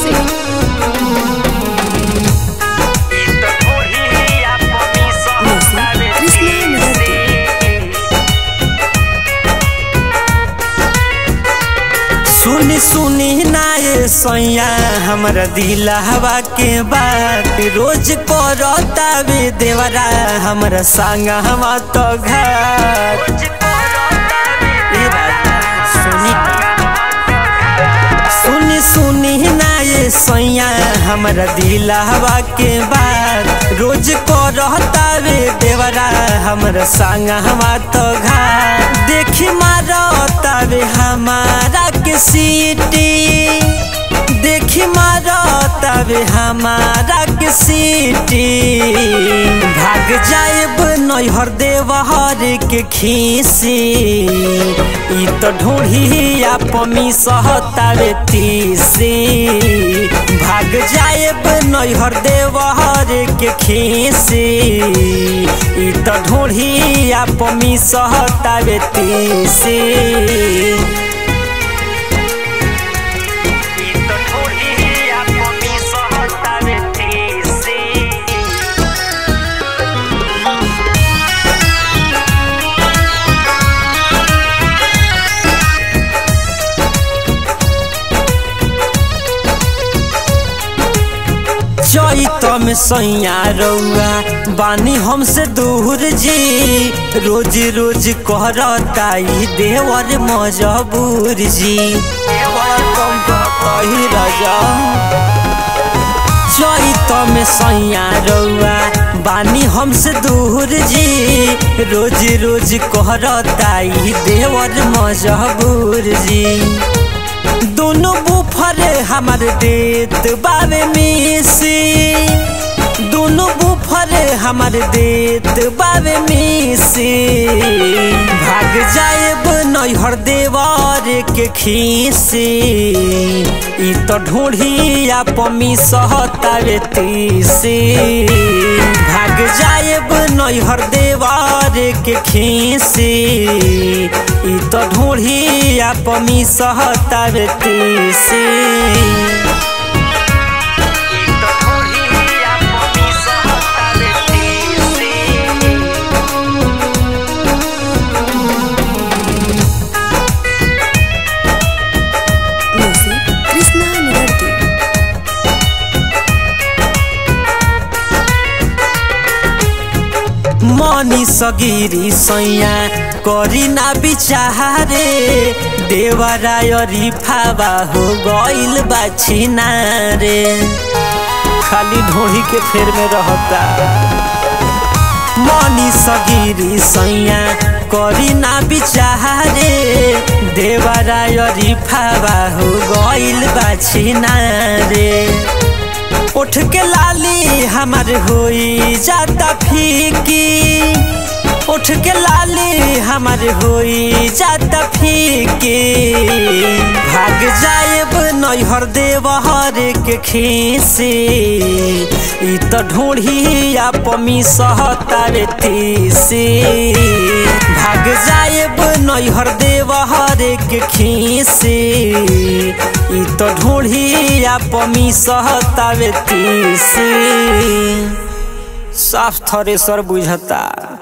सुनी सुनी नाये सैया हमरा दिल हवा के बात रोज करतावे देवरा हमरा संग हम तो घाट सुनी सुनी नाये सैया हमरा दिल हवा के बात रोज करतावे देवरा हमरा संग हम तो घाट देखी मारतावे हमारा के सीटी देखी मारतावे हमारा के सीटी भाग जाएब नैहर देवहर के खीसी ई तो ढूढ़िया पमी सहतावे तीसी भाग जाएब नैहर देवहर के खीसी ई तो ढूढ़िया पमी सहतावे तीसी चैत में सैया रउआ बानी हमसे दूर जी रोज रोज कहरताई देवर मजबूर जी चैत में सैया रउआ बानी हमसे दूर जी रोज रोज कहरताई देवर मजबूर जी दोनों बुफर हमार देत बावे मिसी दोनों बुफर हमार देत बावे मिसी भाग जाएब नैहर देवर के खीसी ई तो ढूढ़िया पमी सहतावे तीसी भाग जाएब नैहर देवर के खीसी ई तो ढूढ़िया पमी सहतावे तीसी मनी सगिरी सैया करी ना बिचारे देवरायरी फावा हो गइल बाछिना रे खाली ढोही के फेर में रहता मनी सगिरी सैया करी ना बिचारे देवरायरी फावा हो गइल बाछिना रे उठ के लाली हमार होई जाता फीकी उठ के लाली हमार होई जाता फीकी भाग जाएब नैहर देवहर के खीसी ई तो ढूढ़िया पमी सहतावे तीसी भाग जाएब नैहर देवहर के खीसी ई तो ढूढ़िया पमी सहतावे तीसी साफ थरेसर बुझता।